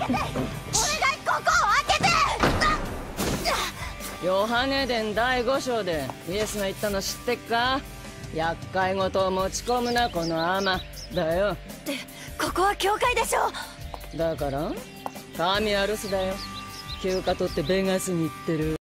お願い、ここを開けて。 ヨハネ伝第5章でイエスが言ったの知ってっか？厄介事を持ち込むな、このアマだよ。 ってここは教会でしょ。 だから神は留守だよ。休暇取ってベガスに行ってる。